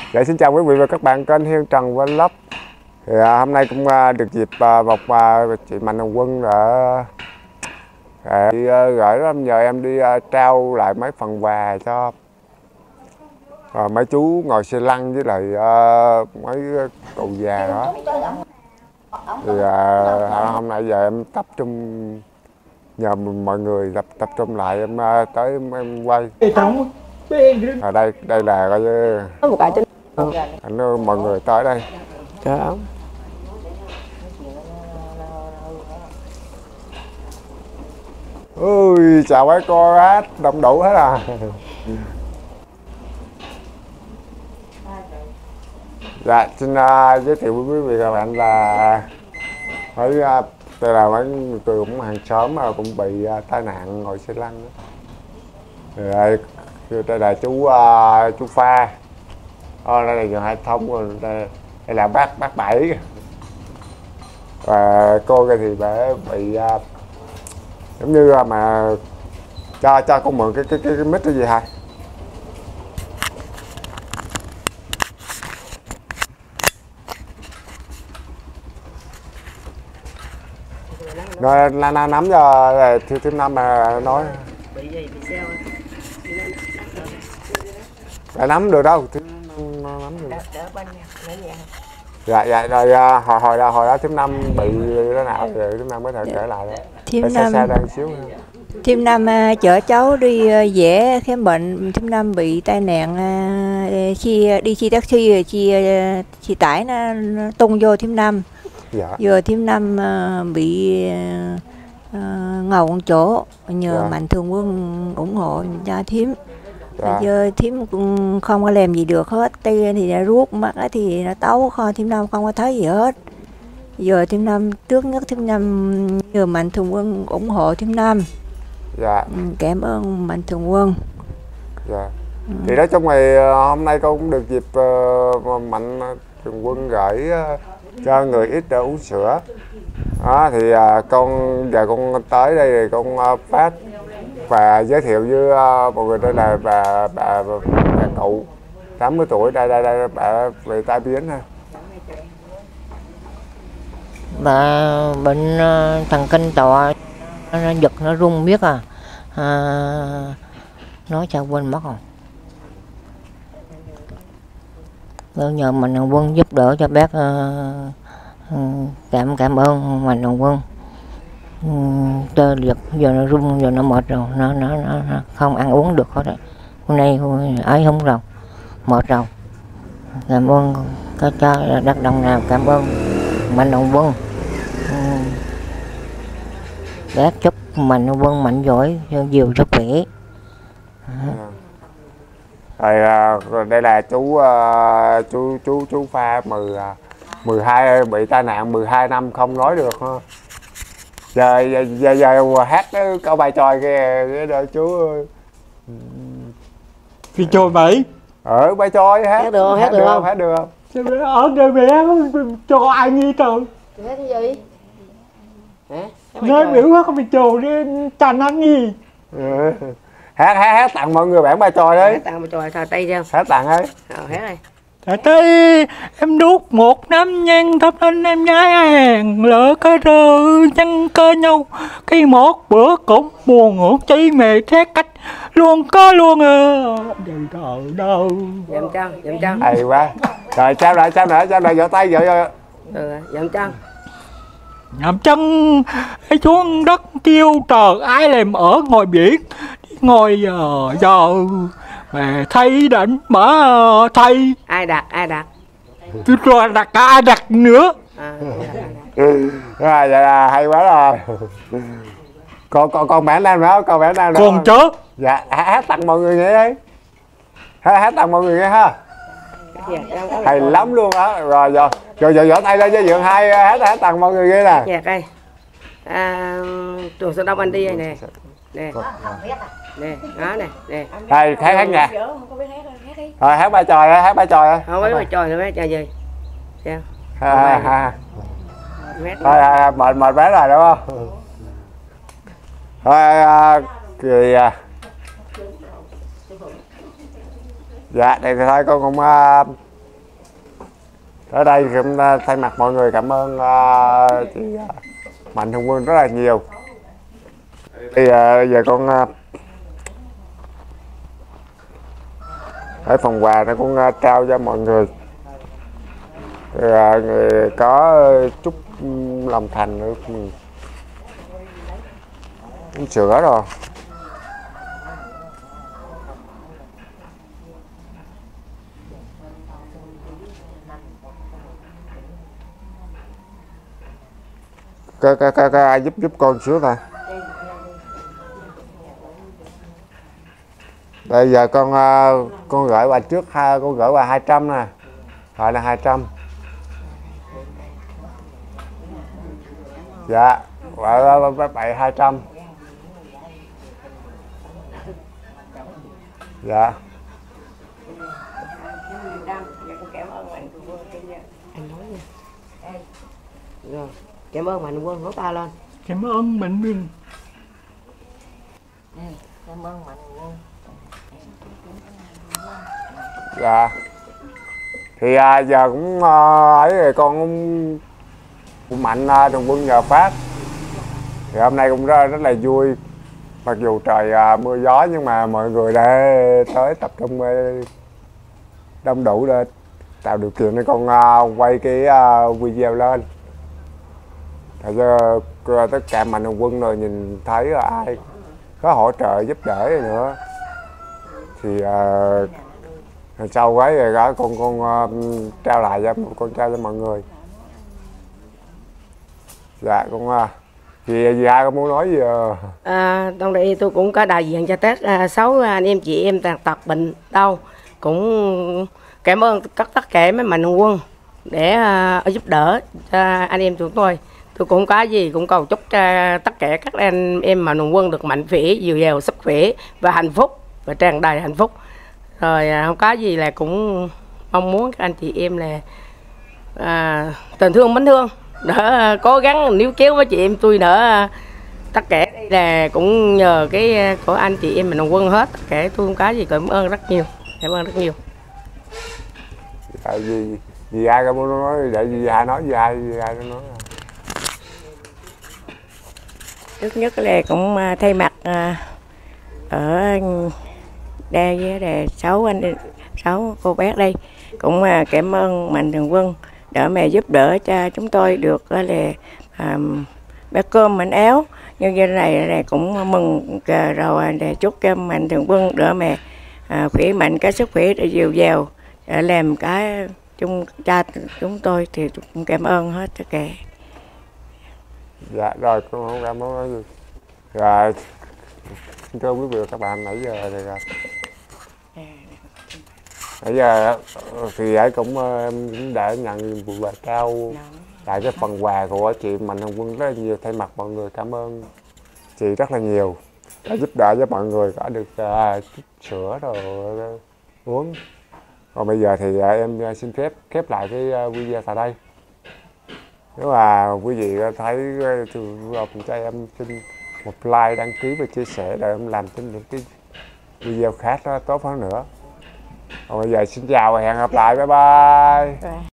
Dạ, xin chào quý vị và các bạn kênh Hiên Trần Vlog. Thì hôm nay cũng được dịp một chị Mạnh Thường Quân đã gửi đó, nhờ em đi trao lại mấy phần quà cho mấy chú ngồi xe lăn với lại mấy cụ già đó. Thì hôm nay giờ em tập trung nhờ mọi người tập trung lại, em tới em quay. Ở đây là coi như mọi người tới đây. Trời ơi. Ui, chào mấy cô hết, đông đủ hết à. Dạ, xin giới thiệu với quý vị và các bạn là mấy đây là mấy người cũng hàng xóm mà cũng bị tai nạn ngồi xe lăn đó. Đây là chú Pha. Đây là giờ Hai Thông rồi, đây là bác Bảy. Và cô kia thì bà bị giống như mà cho con mượn cái mic cái gì hả? Rồi nắm cho thiếu năm mà nói. Bị gì bị sao? Đã nắm được đâu, nắm được. Dạ rồi hồi đó Thiếm Năm bị thế nào rồi Thiếm Năm có thể kể lại đó. Thiếm Năm chở cháu đi vẽ khám bệnh. Thiếm Năm bị tai nạn đi xe taxi, xe tải nó tung vô Thiếm Năm. Dạ. Giờ Thiếm Năm bị ngầu một chỗ, nhờ dạ. Mạnh Thường Quân ủng hộ cho Thiếm. Dạ. Giờ Thiếm cũng không có làm gì được hết, tay thì đã ruốt, mắt thì nó tấu, Thiếm Năm không có thấy gì hết. Giờ Thiếm Năm trước nhất Thiếm Năm nhờ Mạnh Thường Quân ủng hộ Thiếm Năm. Dạ. Cảm ơn Mạnh Thường Quân. Dạ. Thì nói chung thì hôm nay con cũng được dịp Mạnh Thường Quân gửi cho người ít để uống sữa. Đó, thì con giờ con tới đây thì con phát và giới thiệu với mọi người. Đây là bà cụ 80 tuổi, đây bà bị tai biến ha. Bà bệnh thần kinh tọa, nó giật nó rung biết nói sao quên mất rồi. Tôi nhờ Mạnh Thường Quân giúp đỡ cho bác, cảm ơn Mạnh Thường Quân. Tê liệt, giờ nó rung, giờ nó mệt rồi, nó không ăn uống được hết rồi. Hôm nay ấy không rồi, mệt rồi. Cảm ơn các cha đất đồng nào, cảm ơn Mạnh Thường Quân. Bác chúc Mạnh Thường Quân mạnh giỏi, nhiều sức khỏe. Rồi đây là chú Pha 12 bị tai nạn 12 năm không nói được ha. Giờ hát câu bài tròi kìa đó chú. Cái tròi Bảy. Bài tròi hát được không? Hát được không? Ở đời bé cho ai nghe trời. Hát cái gì? Nói biểu hát cái tròi đi chành ăn gì. Hát tặng mọi người bản bài tròi đấy. Hát tặng bài tròi thờ Tây chưa? Hát tặng ấy. Hát đây. Thầy Tây em đút một nắm nhang thắp lên em nhái hàng lỡ cái rơ chăn cơ nhau cái một bữa cũng buồn ngủ chi mẹ thét cách luôn có luôn đời đâu. Dậm chân. Hay quá. Rồi trao lại vỗ tay vỗ. Dậm chân. Nằm chân xuống đất kêu trời ai làm ở ngoài biển ngồi giờ mà thay đánh mà thay ai đặt rồi đặt cả ai đặt nữa. Rồi vậy là hay quá rồi. Còn bản nào nữa, còn bản nào nữa còn chớ. Dạ, hát tặng mọi người nghe đi. Hát tặng mọi người nghe ha. Hay lắm luôn á. Rồi vỗ tay lên cho Dượng Hai hát tặng mọi người nghe nè. Nhạc đây. Trường Sơn Đông anh đi đây nè. Nè. Nè, đó nè. Đây, hát nhạc. Rồi hát bài tròi á, Không biết bài tròi nữa, bài tròi gì? Sao? Thôi mệt bé rồi đúng không? Thôi dạ thì thôi con cũng Ở đây cũng thay mặt mọi người cảm ơn chị Mạnh Thường Quân rất là nhiều. Thì giờ con ở phần quà nó cũng trao cho mọi người. Người có chút lòng thành nữa, uống sữa rồi. Có ai giúp con xíu ta? Bây giờ con gửi qua trước con gửi qua 200 nè. Rồi là 200. Dạ, vậy 200. Dạ. Rồi, cảm ơn Mạnh Quân, nói ta lên. Cảm ơn Mạnh Quân. Cảm ơn Mạnh Quân. Dạ. Thì giờ cũng ấy rồi con Mạnh Thường Quân nhờ phát. Thì hôm nay cũng rất là vui. Mặc dù trời mưa gió nhưng mà mọi người đã tới tập trung đông đủ để tạo điều kiện để con quay cái video lên. Thật ra tất cả Mạnh Thường Quân rồi nhìn thấy ai có hỗ trợ giúp đỡ nữa thì sau quấy rồi đó con trao lại cho trao cho mọi người. Dạ con gì ai có muốn nói gì Trong đây tôi cũng có đại diện cho Tết 6 anh em chị em tàn tật bệnh đau, cũng cảm ơn tất cả mấy Mạnh Thường Quân để giúp đỡ cho anh em chúng tôi. Tôi cũng có gì cũng cầu chúc cho tất cả các anh em Mạnh Thường Quân được mạnh khỏe, dồi dào sức khỏe và hạnh phúc và tràn đầy hạnh phúc. Rồi không có gì là cũng mong muốn các anh chị em là tình thương mến thương đỡ cố gắng níu kéo với chị em tôi đỡ. Tất cả đây là cũng nhờ cái của anh chị em Mạnh Thường Quân hết. Tất cả tôi không có gì, cảm ơn rất nhiều, cảm ơn rất nhiều. Gì ai có muốn nói để gì ai nói gì ai nó nói. Trước nhất là cũng thay mặt ở đây với 6 cô bác đây cũng cảm ơn Mạnh Thường Quân để mà giúp đỡ cho chúng tôi được là bát cơm manh áo như thế này là cũng mừng rồi. Để chúc cho Mạnh Thường Quân để mà khỏe mạnh, có sức khỏe để dồi dào để làm cái cha chúng tôi thì cũng cảm ơn hết tất cả. Dạ rồi con không cảm ơn nói gì. Rồi thưa quý vị và các bạn, nãy giờ thì nãy giờ thì ấy cũng đã nhận nhiệm vụ và trao lại cái phần quà của chị Mạnh Thường Quân rất là nhiều. Thay mặt mọi người cảm ơn chị rất là nhiều đã giúp đỡ cho mọi người có được chút sữa rồi uống. Còn bây giờ thì em xin phép khép lại cái video tại đây. Nếu mà quý vị thấy phù hợp cho em xin một like, đăng ký và chia sẻ để em làm thêm những cái video khác đó tốt hơn nữa. Còn bây giờ xin chào và hẹn gặp lại, bye bye.